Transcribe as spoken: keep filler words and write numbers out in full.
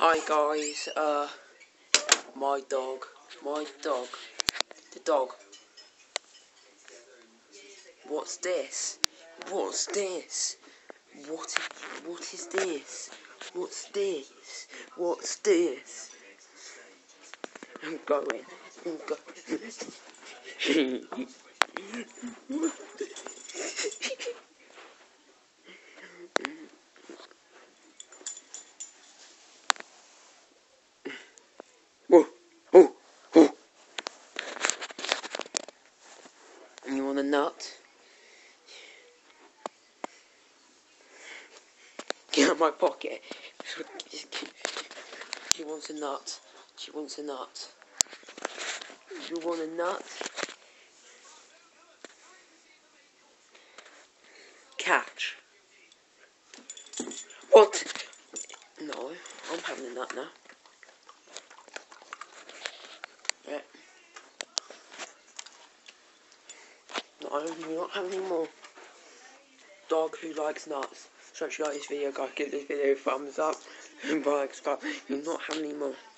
Hi guys, uh, my dog, my dog, the dog. What's this? What's this? What, what is this? What's this? What's this? I'm going, I'm going. Whoa, oh, oh. And you want a nut? Get out of my pocket. She wants a nut. She wants a nut. You want a nut? Catch. What? No, I'm having a nut now. Yeah. No, you're not having any more. Dog who likes nuts. So if you like this video, guys, give this video a thumbs up and like, subscribe. You're not having any more.